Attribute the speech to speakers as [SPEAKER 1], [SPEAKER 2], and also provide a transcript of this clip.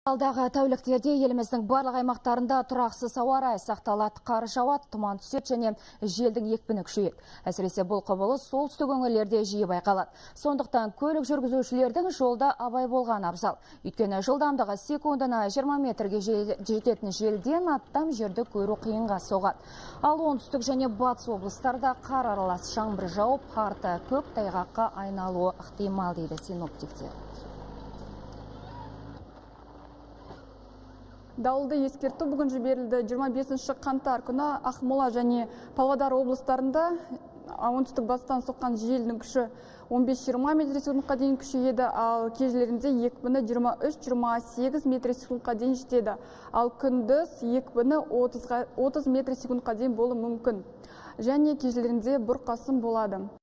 [SPEAKER 1] Алдағы тәуліктерде еліміздің барлық аймақтарында тұрақсыз ауа райы сақталады, қар жауады, тұман түседі және желдің екпіні күшейеді. Әсіресе бұл құбылыс солтүстік өңірлерде жиі байқалады. Сондықтан көлік жүргізушілердің жолда абай болған абзал. Өйткені жылдамдығы секундына 20 метрге жететін желден аттам жерді көру қиынға соғады. Ал оңтүстік және батыс облыстарда қар аралас жаңбыр жауып, қарты көп тайғаққа айналуы ықтимал дейді синоптиктер.
[SPEAKER 2] Дауылды ескерту бүгін жіберілді. 25 қаңтар күні Ақмола және Павлодар облыстарында оңтүстік батыстан соққан желдің күші 15-20 метр секундқа дейін күшейеді, ал кей жерлерінде екпіні 23-28 метр секундқа дейін жетеді. Ал күндіз екпіні 30 метр секундқа дейін болуы мүмкін. Және кей жерлерінде бұрқасын болады.